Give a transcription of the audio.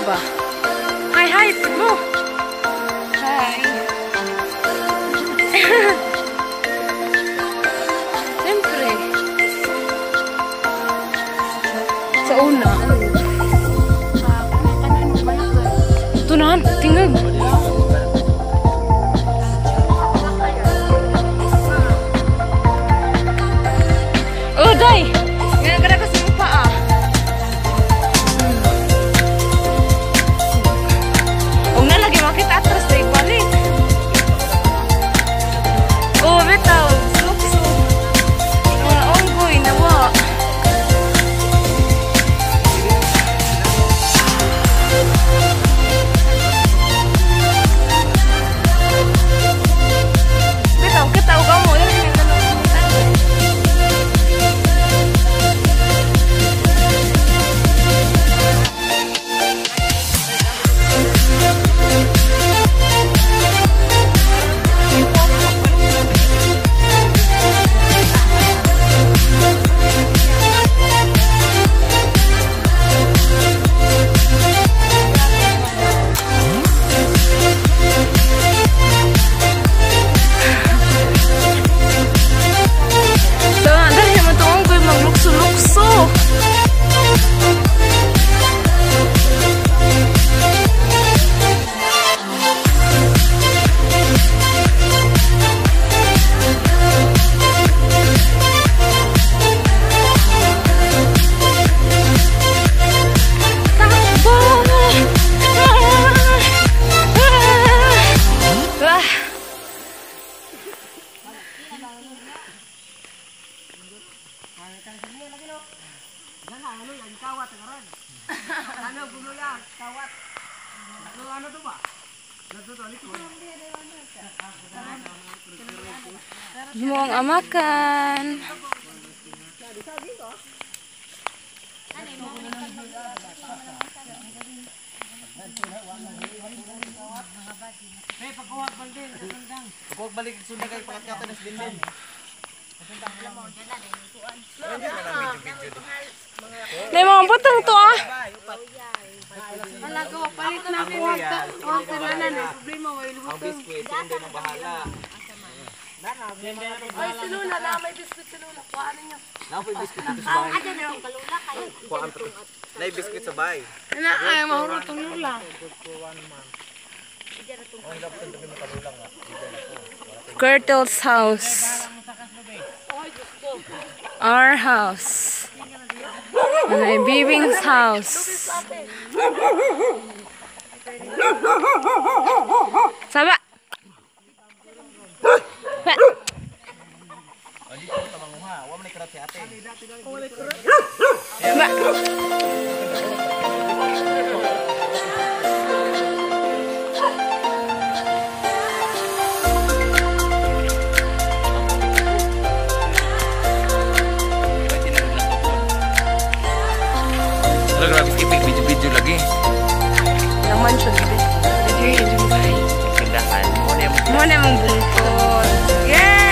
ba? Hi, hi, mo. Hi. Siyempre. Sa una. Tunahan, tingag. Oh, day! Ngayon ka na kasi yung paa. Huwag na lagi makita atras na ibalik. Oh, bitaw. Sukso. Mga onggoy na wa. Bitaw, kita. Huwag mo. Mo ang amakan. Pagkuwag balik sunda kay pagkakata nas din. May mga butang to ah. Alago, palit na ako ang kalanan. Problema, may Ang lubutang. biskwit, hindi na bahala. Ay, si Luna na, may biskuit si Luna. Kuhaan niyo. Napoy biskwit dito sa bahay. Ano na yung kalula kayo? Kuhaan pa to. Nay biskwit sa bahay. Ano, ay, mahurot ang Lula. Kurtle's house. Our house. My Bibing's house. Saba. Grabe skipik video lagi. Yang mansion gitu. Jadi jumpai. Pindahan. Mo na mong bungkol. Yeah.